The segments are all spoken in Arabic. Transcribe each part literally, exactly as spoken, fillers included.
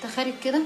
انت خارج كده؟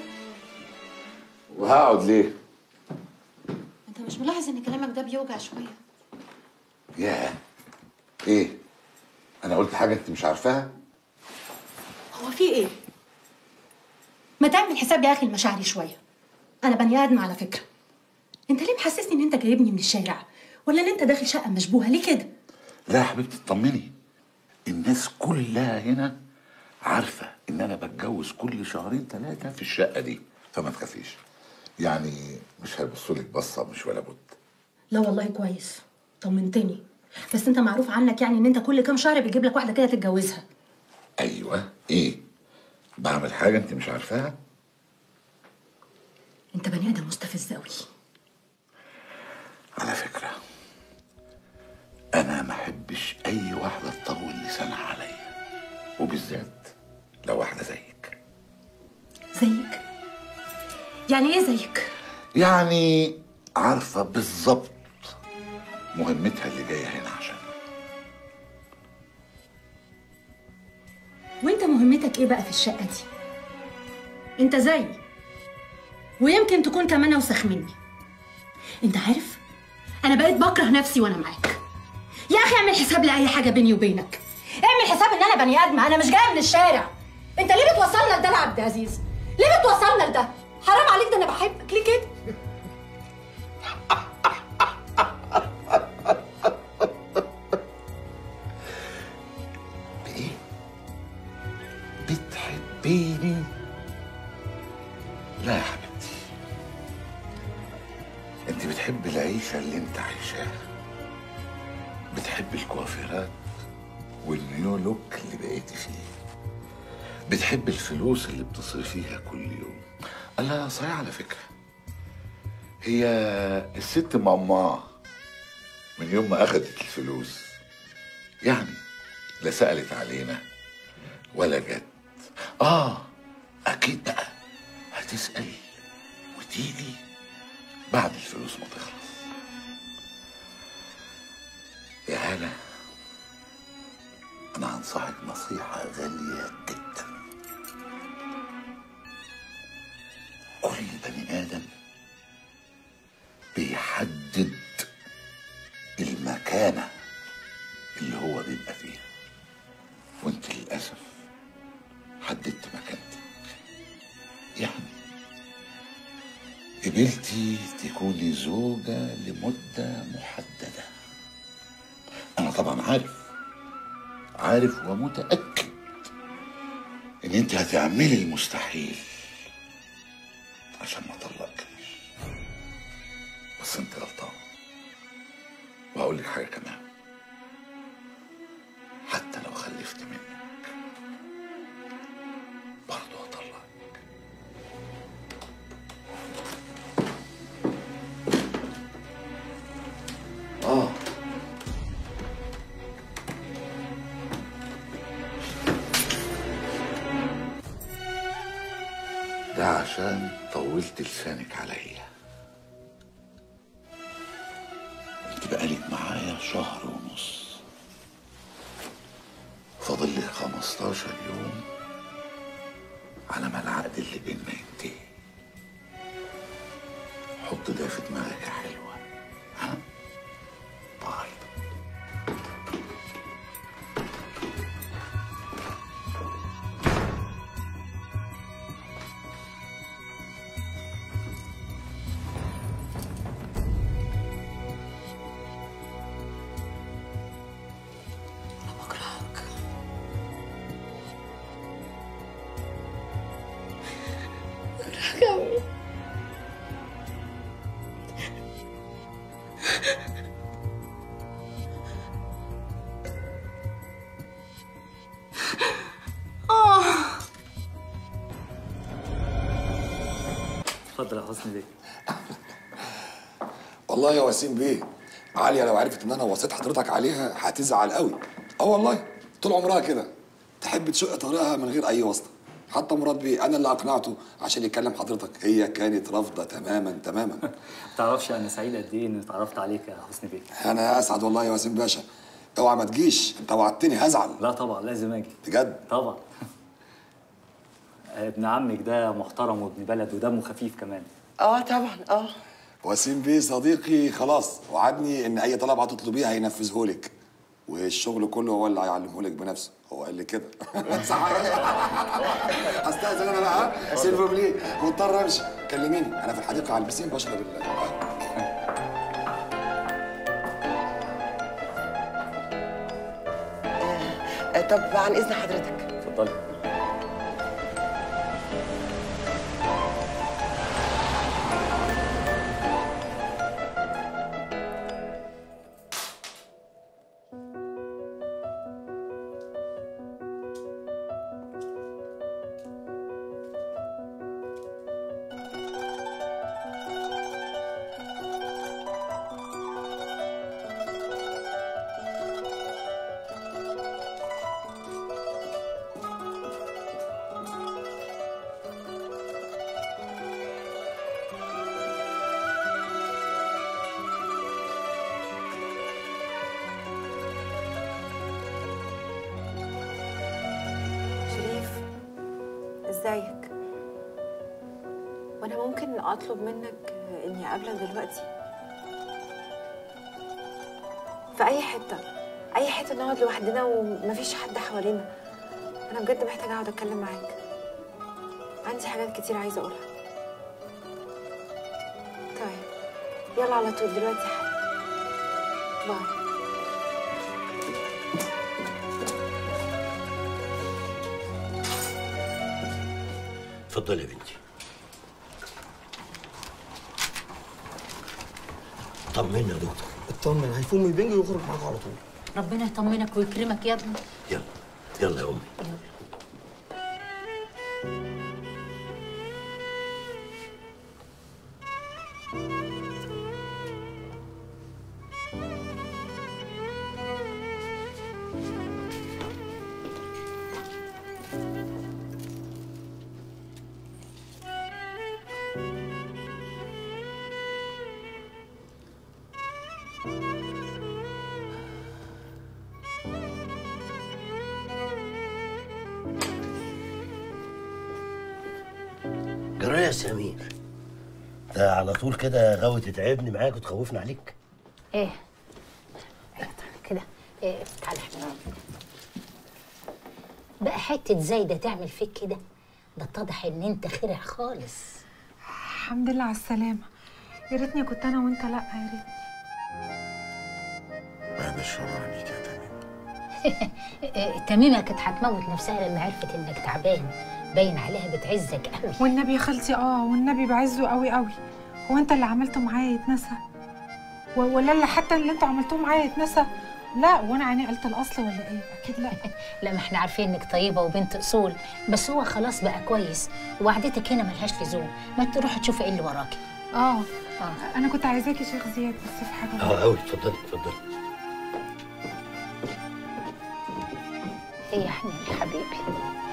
وهقعد ليه؟ انت مش ملاحظ ان كلامك ده بيوجع شويه؟ ياه، ايه؟ انا قلت حاجه انت مش عارفاها؟ هو في ايه؟ ما تعمل حساب يا اخي لمشاعري شويه. انا بني ادم على فكره. انت ليه محسسني ان انت جايبني من الشارع؟ ولا ان انت داخل شقه مشبوهه ليه كده؟ لا يا حبيبتي اطمني، الناس كلها هنا عارفه ان انا بتجوز كل شهرين ثلاثه في الشقه دي، فما تخافيش. يعني مش هيبصوا لك بصه مش ولا بد. لا والله كويس، طمنتني. بس انت معروف عنك يعني ان انت كل كام شهر بيجيب لك واحده كده تتجوزها. ايوه، ايه؟ بعمل حاجه انت مش عارفاها؟ انت بني ادم مستفز قوي. على فكره انا ما احبش اي واحده تطول لسانها عليا، وبالذات لو واحده زيك. زيك؟ يعني ايه زيك؟ يعني عارفه بالظبط مهمتها اللي جايه هنا عشانها. وانت مهمتك ايه بقى في الشقه دي؟ انت زيي، ويمكن تكون كمان اوسخ مني. انت عارف انا بقيت بكره نفسي وانا معاك. يا اخي اعمل حساب لاي حاجه بيني وبينك. اعمل حساب ان انا بني ادمه، انا مش جايه من الشارع. انت ليه بتوصلنا لده يا عبد العزيز؟ ليه بتوصلنا لده؟ حرام عليك، ده انا بحبك ليه كده؟ بايه؟ بتحبيني؟ لا يا حبيبتي، انت بتحبي العيشه اللي انت عايشاها، بتحبي الكوافيرات والنيو لوك اللي بقيتي فيه، بتحبي الفلوس اللي بتصرفيها كل يوم. الله صحيح على فكره، هي الست ماما من يوم ما اخدت الفلوس يعني لا سألت علينا ولا جت. اه اكيد بقى هتسأل وتيجي بعد الفلوس ما تخلص. يا هلا، انا هنصحك نصيحة غالية جدا. كل بني ادم بيحدد المكانة اللي هو بيبقى فيها، وانت للأسف حددت مكانتك. يعني قبلتي تكوني زوجة لمدة محددة. أنا طبعا عارف عارف ومتأكد إن أنت هتعملي المستحيل عشان ما أطلقكش، بس أنت غلطانة. وهقول لك حاجة كمان، حتى لو خلفت منك برضه هطلقك. اه ده عشان طولت لسانك عليا. انت بقالك معايا شهر ونص، فاضل لك خمستاشر يوم على ما العقد اللي بيننا ينتهي. حط ده في دماغك يا حلوة. ها؟ باي. اتفضل يا حسني بيه. والله يا وسيم بيه، عاليه لو عرفت ان انا وصيت حضرتك عليها هتزعل قوي. اه والله طول عمرها كده تحب تشق طريقها من غير اي واسطه. حتى مراد بيه انا اللي اقنعته عشان يكلم حضرتك، هي كانت رافضه تماما تماما. ما تعرفش انا سعيد قد ايه اني اتعرفت عليك يا حسني بيه. انا اسعد والله يا وسيم باشا. اوعى ما تجيش، انت وعدتني هزعل. لا طبعا لازم اجي. بجد؟ طبعا. ابن عمك ده محترم وابن بلد ودمه خفيف كمان. اه طبعا اه. وسيم بيه صديقي خلاص وعدني ان اي طلب هتطلبيه هينفذه لك، والشغل كله هو اللي هيعلمه لك بنفسه، هو قال لي كده. صح. استاذن انا بقى سيلفو بلي، مضطر امشي. كلميني انا في الحديقه على البسين بشرب ال آه، طب عن اذن حضرتك. اتفضلي. ازيك؟ وانا ممكن اطلب منك اني اقابلك دلوقتي في اي حته، اي حته نقعد لوحدنا ومفيش حد حوالينا. انا بجد محتاجه اقعد اتكلم معاك، عندي حاجات كتير عايزه اقولها. طيب يلا على طول دلوقتي حالا. باي. اتفضلي يا بنتي. طمنا يا دكتور. اطمن، هيفوق من البنج ويخرج معاك على طول. ربنا يطمنك ويكرمك يا ابني. يلا يلا يا امي. يلا. جرايه يا سمير، ده على طول كده غاوي تتعبني معاك وتخوفني عليك. ايه كده إيه؟ تعالى بقى حته زايده تعمل فيك كده؟ ده اتضح ان انت خرع خالص. الحمد لله على السلامه. يا ريتني كنت انا وانت. لا يا ريتني. بعد الشر عليك يا تميمه. تميمه كانت هتموت نفسها لما عرفت انك تعبان، باين عليها بتعزك قوي. والنبي يا خالتي اه والنبي بعزه قوي قوي. هو انت اللي عملته معايا يتنسى؟ ولا اللي حتى اللي انتوا عملتوه معايا يتنسى؟ لا. وانا عيني قلت الاصل ولا ايه؟ اكيد لا. لا، ما احنا عارفين انك طيبه وبنت اصول، بس هو خلاص بقى كويس وقعدتك هنا ملهاش لزوم، ما تروحي تشوفي ايه اللي وراكي. اه اه انا كنت عايزاكي شيخ زياد بس في حاجه. اه قوي. اتفضلي اتفضلي. ايه يا حنين يا حبيبي؟